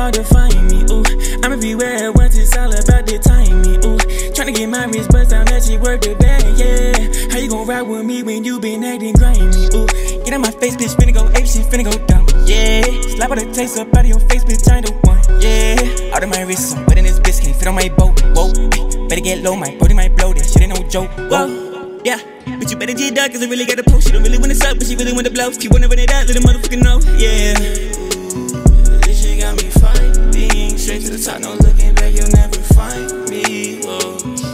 hard to find me, ooh. I'm everywhere at once, it's all about the timing, ooh. Tryna get my wrist bust down, that shit worth the bag, yeah. How you gon' ride with me when you been acting grimy, ooh? Get out my face, bitch, finna go ape shit, finna go dumb, yeah. Slap all the taste up out of your face, bitch, I ain't the one, yeah. Out of my wrist, I'm wetting this bitch, can't fit on my boat, whoa. Better get low, my body might blow, this shit ain't no joke, whoa. Yeah, but you better get dark, cause I really got a post. She don't really wanna suck, but she really wanna blow. She wanna run it out, let a motherfucker know, yeah. This shit got me fighting, straight to the top, no looking back, you'll never find me, whoa.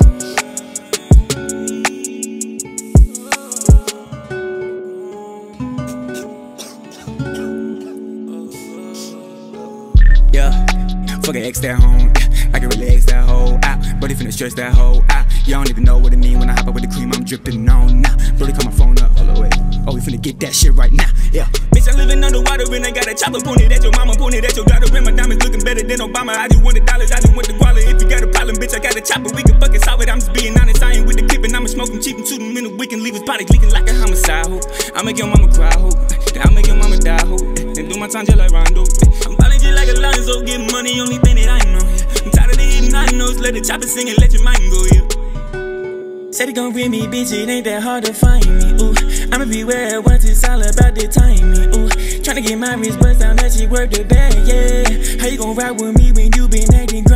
Yeah, fuck an X that home, I can really X that hoe out. Brody finna stretch that hoe out. You don't even know what it mean when I hop up with the cream, I'm dripping on now. Brody call my phone up, hold on, wait. Oh, we finna get that shit right now, yeah. Bitch, I'm living underwater and I got a chopper pointed at your mama, pointed at your daughter, and my diamonds looking better than Obama. I just want the dollars, I just want the quality. If you got a problem, bitch, I got a chopper, we can fucking solve it. I'm just being honest, I ain't with the clip and I'ma smoke them cheap and shoot them in the week and leave his body leaking like a homicide, ho. I make your mama cry, ho. Then I make your mama die, ho. Then do my time just like Rondo. I'm ballin' just like a Lonzo, getting money, only thing that I know, yeah. I'm tired of the hitting high notes, let the chopper sing and let your mind go, yeah. Said he gon' bring me, bitch, it ain't that hard to find me, ooh. I'm everywhere at once, it's all about the timing, ooh. Tryna get my wrist bust down, that shit worth the bag, yeah. How you gon' ride with me when you been acting